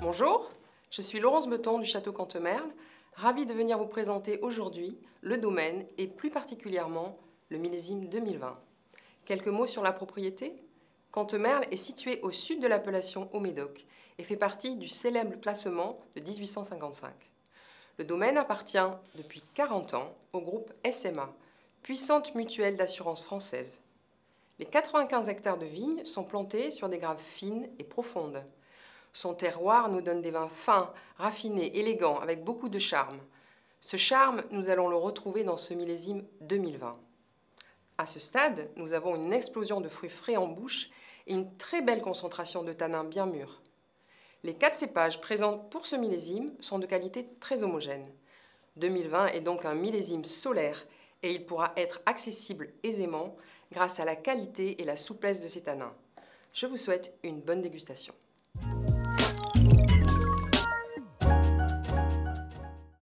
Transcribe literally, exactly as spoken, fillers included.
Bonjour, je suis Laurence Beton du Château Cantemerle, ravie de venir vous présenter aujourd'hui le domaine et plus particulièrement le millésime deux mille vingt. Quelques mots sur la propriété. Cantemerle est situé au sud de l'appellation Haut-Médoc et fait partie du célèbre classement de mille huit cent cinquante-cinq. Le domaine appartient depuis quarante ans au groupe S M A, puissante mutuelle d'assurance française. Les quatre-vingt-quinze hectares de vignes sont plantés sur des graves fines et profondes. Son terroir nous donne des vins fins, raffinés, élégants, avec beaucoup de charme. Ce charme, nous allons le retrouver dans ce millésime deux mille vingt. À ce stade, nous avons une explosion de fruits frais en bouche et une très belle concentration de tanins bien mûrs. Les quatre cépages présents pour ce millésime sont de qualité très homogène. deux mille vingt est donc un millésime solaire et il pourra être accessible aisément grâce à la qualité et la souplesse de ses tanins. Je vous souhaite une bonne dégustation.